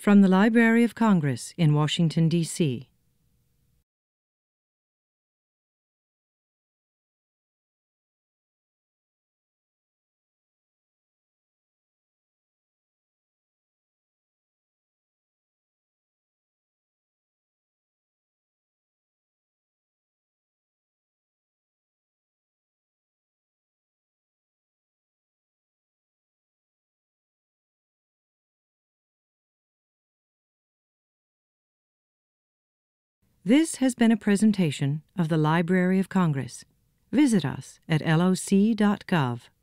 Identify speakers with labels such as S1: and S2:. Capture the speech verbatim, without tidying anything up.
S1: From the Library of Congress in Washington, D C This has been a presentation of the Library of Congress. Visit us at L O C dot gov.